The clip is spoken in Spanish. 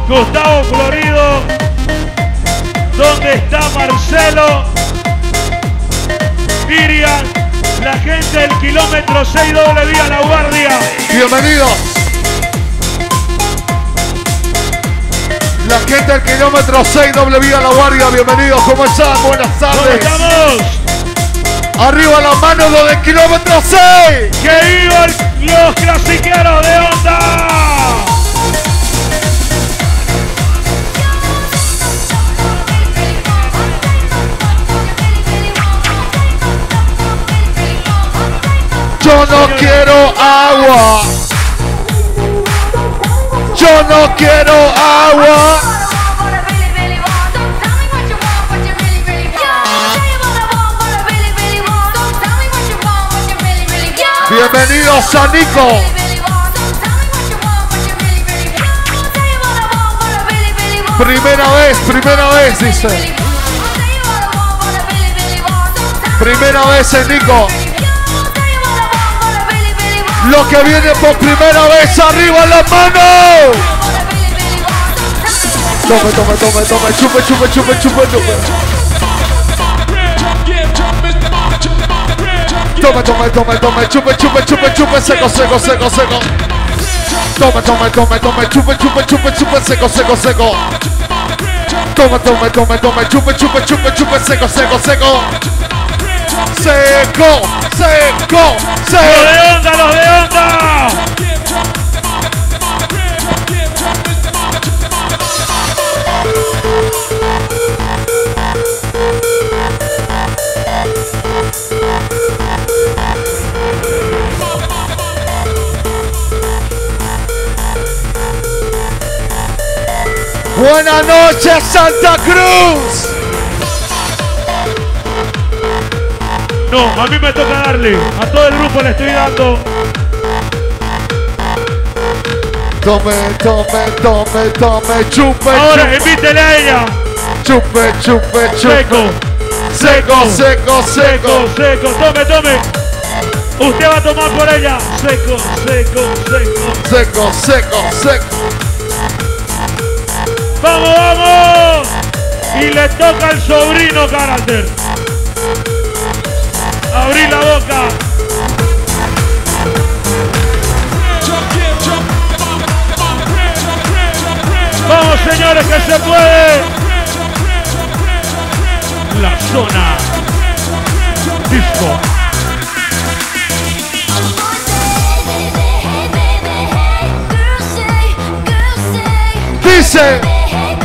Gustavo Florido. ¿Dónde está Marcelo? Miriam, la gente del kilómetro 6 doble vía La Guardia. Bienvenidos. La gente del kilómetro 6 doble vía La Guardia, bienvenidos. ¿Cómo están? Buenas tardes. ¿Cómo estamos? Arriba las manos los del kilómetro 6. ¡Que vivan los clasiqueros de Onda! Yo no quiero agua. Yo no quiero agua. Bienvenidos a Nico. Primera vez, dice. Primera vez en Nico. Lo que viene por primera vez, arriba las manos. Tome, chupe. Tome, chupe, seco. Tome, chupe, seco. Tome, chupe, seco. ¡Los de Onda! Buenas noches, Santa Cruz. No, a mí me toca darle. A todo el grupo le estoy dando. Tome, chupe. Ahora invítele a ella. Chupe. Seco. Tome. Usted va a tomar por ella. Seco. Seco. ¡Vamos! Y le toca al sobrino carácter. Abrí la boca. Vamos, señores, que se puede. La zona disco. Dice.